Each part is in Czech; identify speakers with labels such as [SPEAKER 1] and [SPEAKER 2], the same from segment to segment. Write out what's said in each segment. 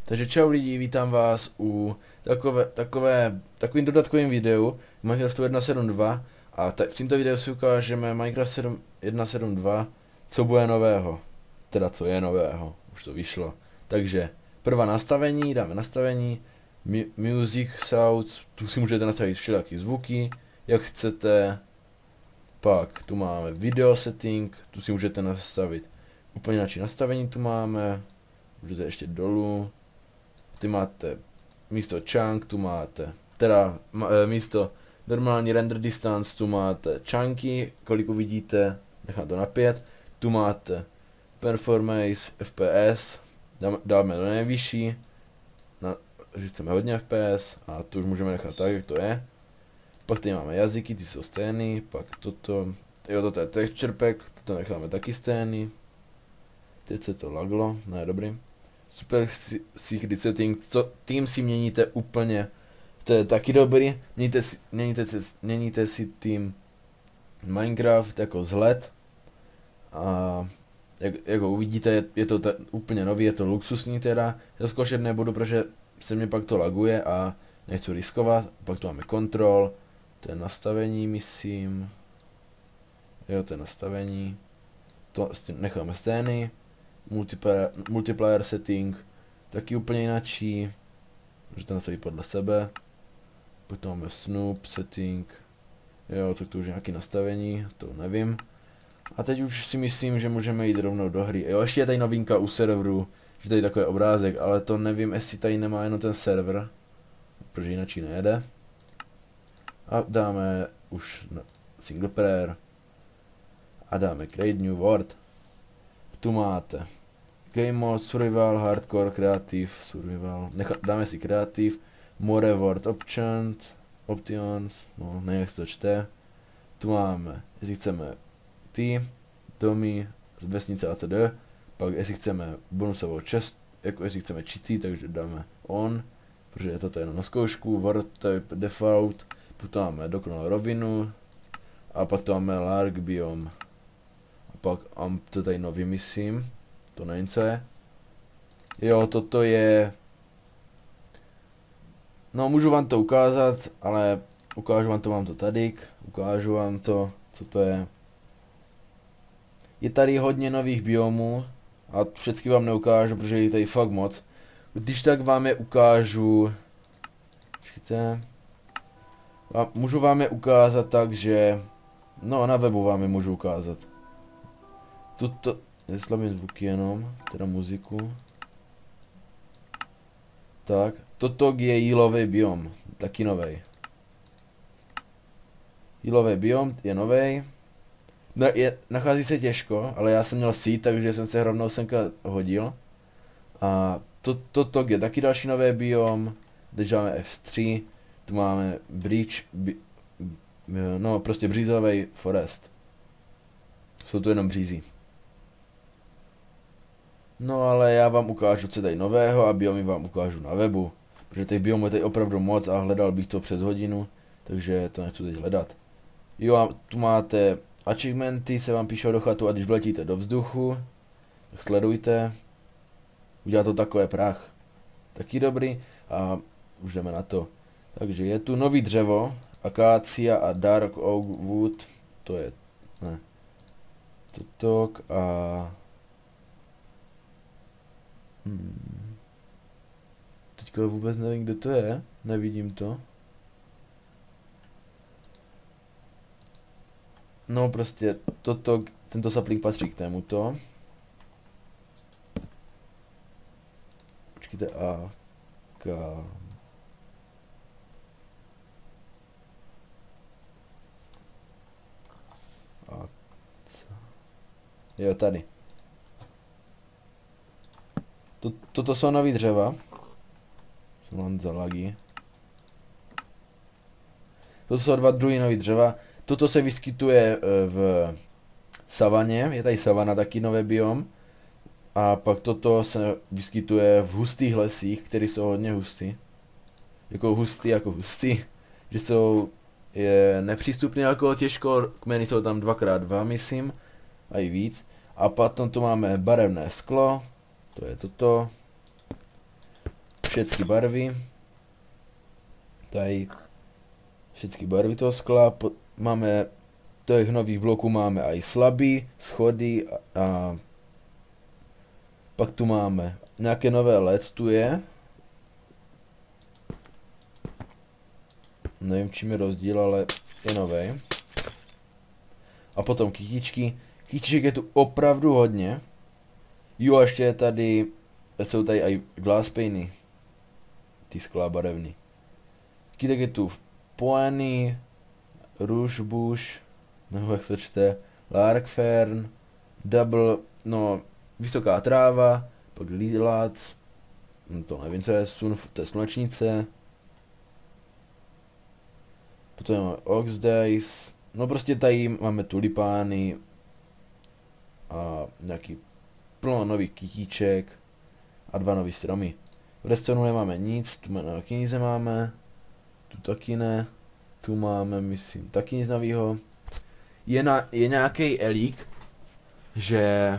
[SPEAKER 1] Takže čau lidi, vítám vás u takovým dodatkovým videu Minecraftu 1.7.2 a v tomto videu si ukážeme Minecraft 1.7.2, co bude nového. Teda co je nového, už to vyšlo. Takže prvá nastavení, dáme nastavení, Music, Sounds, tu si můžete nastavit všelijaký zvuky, jak chcete. Pak tu máme Video Setting, tu si můžete nastavit úplně jinak nastavení, tu máme, můžete ještě dolů. Ty máte místo chunk, tu máte, místo normální render distance, tu máte chunky, kolik uvidíte, nechám to na 5, tu máte performance, FPS, dáme do nejvyšší, že chceme hodně FPS a tu už můžeme nechat tak, jak to je. Pak tady máme jazyky, ty jsou stejný, pak toto je texture pack, toto necháme taky stejný. Teď se to laglo, ne, dobrý. Super secret setting, tým si měníte úplně, to je taky dobrý, měníte si tým Minecraft jako vzhled a jako uvidíte, je to úplně nový, je to luxusní teda, já zkoušet nebudu, protože se mě pak to laguje a nechci riskovat. Pak tu máme control, to je nastavení, myslím, jo, to je nastavení, to s tím necháme stejný. Multiplayer setting, taky úplně jinačí, můžete nastavit podle sebe. Potom máme Snoop setting, jo, tak to už je nějaké nastavení, to nevím. A teď už si myslím, že můžeme jít rovnou do hry. Jo, ještě je tady novinka u serveru, že tady takový obrázek, ale to nevím, jestli tady nemá jenom ten server, protože jinak nejede. A dáme už single player a dáme create new world. Tu máte Game Mode, Survival, Hardcore, Creative, Survival, dáme si Creative, More World Options, no nevím jak se to čte. Tu máme, jestli chceme domy, vesnice atd. Pak jestli chceme bonusovou čest, jako jestli chceme cheaty, takže dáme on, protože je to jenom na zkoušku, World Type Default, potom máme dokonalou rovinu, a pak to máme Lark Biome. A pak to tady nový myslím, to nevím co je. Jo, toto je, no můžu vám to ukázat, ale ukážu vám to tady, ukážu vám to, co to je. Je tady hodně nových biomů a všechny vám neukážu, protože je tady fakt moc. Když tak vám je ukážu, můžu vám je ukázat tak, že, no na webu vám je můžu ukázat. Tuto, jestli zvuky jenom, teda muziku. Tak, toto je jílový biom, taky novej. Jílový biom je novej. Nachází se těžko, ale já jsem měl seed, takže jsem se rovnou semka hodil. A toto je taky další nový biom, když máme F3, tu máme bridge, no prostě břízový forest. Jsou tu jenom břízy. No ale já vám ukážu, co je tady nového a biomy vám ukážu na webu. Protože těch biomů je tady opravdu moc a hledal bych to přes hodinu, takže to nechci teď hledat. Jo a tu máte achievementy, se vám píšou do chatu a když vletíte do vzduchu, tak sledujte. Udělá to takové prach. Taky dobrý a už jdeme na to. Takže je tu nový dřevo, akácia a dark oak wood, to je, ne, totok a... Teďka vůbec nevím, kde to je, nevidím to. No prostě tento sapling patří k tomuto. Počkejte, a k... A co? Jo, tady. Toto jsou nový dřeva. Jsou mám za lagy. Toto jsou dva druhý nový dřeva. Toto se vyskytuje v savaně, je tady savana taky nový biom. A pak toto se vyskytuje v hustých lesích, které jsou hodně hustý. Jako hustý, že jsou nepřístupné jako těžko, kmeny jsou tam 2x2 myslím, a i víc. A potom tu máme barevné sklo, to je toto. všechny barvy. Tady všechny barvy toho skla. Máme těch nových bloků máme i slabý, schody a pak tu máme nějaké nové LED tu je. Nevím, čím je rozdíl, ale je nový. A potom kytičky. Kytiček je tu opravdu hodně. Jo, a ještě je tady, jsou tady i glass painy. Ty skla barevný. Kytek je tu Poany, Rouge Bush, nebo jak se čte, Larkfern, Double, no, vysoká tráva, pak Lilac, no to nevím, co je, to je slunečnice. Potom máme Oxdays, no prostě tady máme tulipány a nějaký plno nových kytíček a 2 nový stromy. V restauranu nemáme nic, tu na knize máme, tu taky ne, tu máme, myslím, taky nic novýho. Je nějaký elík, že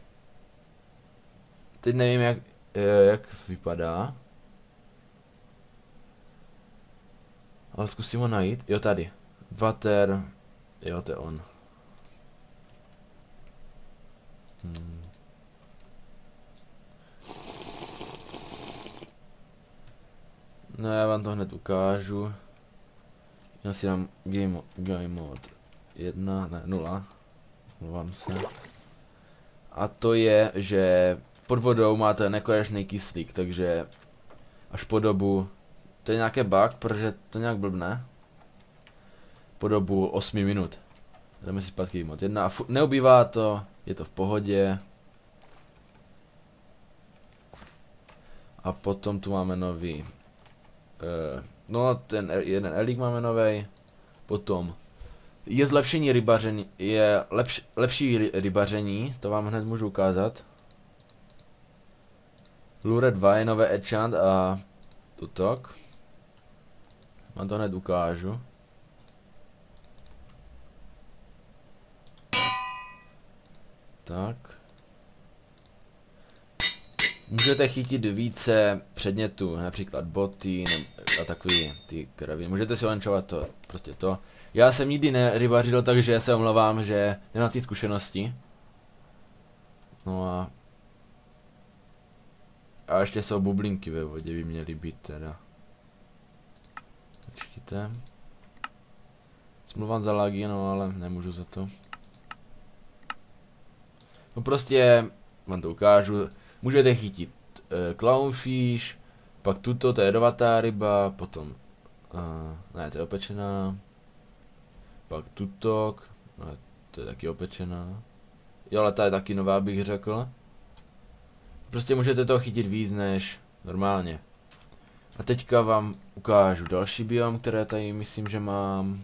[SPEAKER 1] teď nevím jak vypadá, ale zkusím ho najít. Jo, tady. Water. Jo, to je on. No, já vám to hned ukážu. Já si dám game mode 1, ne 0. Mluvám se. A to je, že pod vodou máte nekonečný kyslík, takže až po dobu, to je nějaký bug, protože to nějak blbne. Po dobu 8 minut. Jdeme si zpátky mod 1 a neubývá to, je to v pohodě. A potom tu máme nový. No, ten jeden elík máme nový. Potom je zlepšení rybaření, je lepší rybaření, to vám hned můžu ukázat. Lure 2 je nové enchant a tutok. Vám to hned ukážu. Tak. Můžete chytit více předmětů, například boty a takový ty kraviny. Můžete si olenčovat to, prostě to. Já jsem nikdy nerybařil, takže se omlouvám, že nemám ty zkušenosti. No a ještě jsou bublinky ve vodě, by měly být teda. Počkejte. Smluvám za lagy, no ale nemůžu za to. No prostě, vám to ukážu. Můžete chytit clownfish, pak tuto, to je jedovatá ryba, potom, ne, to je opečená. Pak tutok, no, to je taky opečená. Jo, ale ta je taky nová, bych řekl. Prostě můžete to chytit víc než normálně. A teďka vám ukážu další biom, které tady myslím, že mám.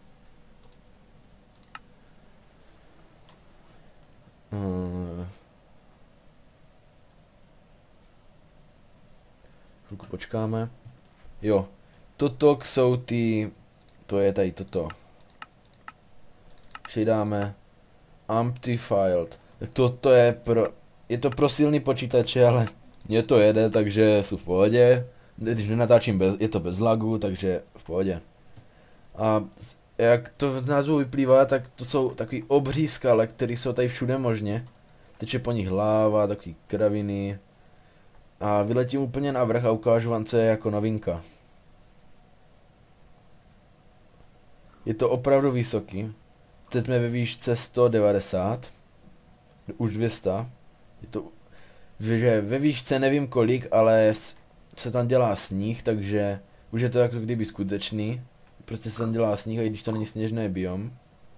[SPEAKER 1] Chvilku počkáme. Jo, toto jsou ty, to je tady toto. Dáme Amplified. Tak toto je to pro silný počítače, ale mě to jede, takže jsou v pohodě. Když nenatáčím je to bez lagu, takže v pohodě. A jak to v názvu vyplývá, tak to jsou takový obří skale, které jsou tady všude možně. Teče po nich láva, takový kraviny. A vyletím úplně na vrch a ukážu vám, co je jako novinka. Je to opravdu vysoký. Teď jsme ve výšce 190. Už 200. Je to, že ve výšce nevím kolik, ale se tam dělá sníh, takže už je to jako kdyby skutečný. Prostě se tam dělá sníh, i když to není sněžný biom.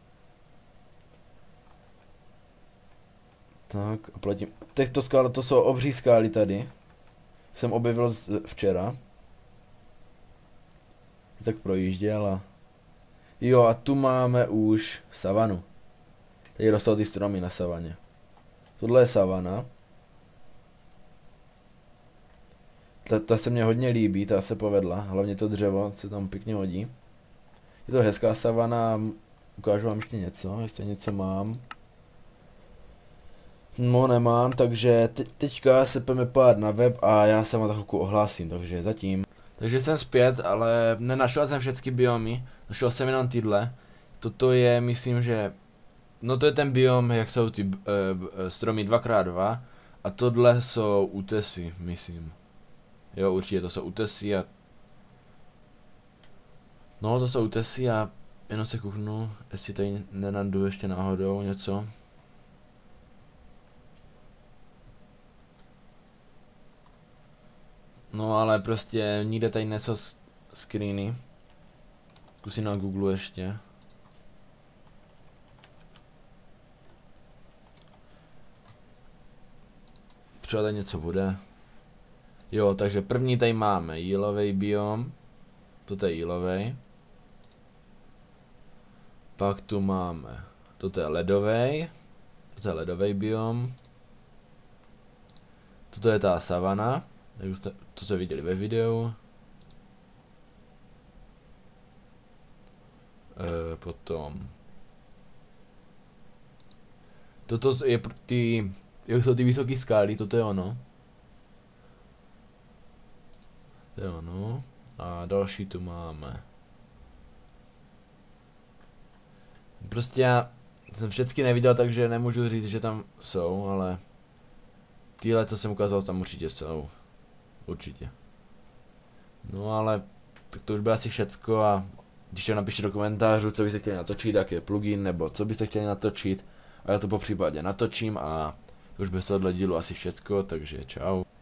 [SPEAKER 1] Tak a platím. Těchto skál, to jsou obří skály tady. Jsem objevil včera. Tak projížděl a... Jo, a tu máme už savanu. Tady rostou ty stromy na savaně. Tohle je savana. Ta se mně hodně líbí, ta se povedla. Hlavně to dřevo se tam pěkně hodí. Je to hezká savana. Ukážu vám ještě něco, jestli něco mám. No nemám, takže teďka se půjdeme podívat na web a já se vám za chvilku ohlásím, takže zatím. Takže jsem zpět, ale nenašel jsem všechny biomy, našel jsem jenom tyhle. Toto je, myslím, že, no to je ten biom, jak jsou ty stromy 2x2 a tohle jsou útesy, myslím. Jo, určitě to jsou útesy a... No, to jsou útesy a jenom se kouknu, jestli tady nenandu ještě náhodou něco. No ale prostě nikde tady nejsou screeny. Zkusím na Google ještě. Třeba tady něco bude. Jo, takže první tady máme jílovej biom. Toto je jílovej. Pak tu máme, toto je ledovej. Toto je ledovej biom. Toto je ta savana. Jak jste to se viděli ve videu. Potom. Toto je ty, jak jsou ty vysoké skály, toto je ono. To je ono. A další tu máme. Prostě já jsem všechny neviděl, takže nemůžu říct, že tam jsou, ale tyhle, co jsem ukázal, tam určitě jsou. Určitě. No ale tak to už bylo asi všecko a když to napište do komentářů, co byste chtěli natočit, jak je plugin, nebo co byste chtěli natočit a já to po případě natočím a to už by se tohle dílu asi všecko, takže čau.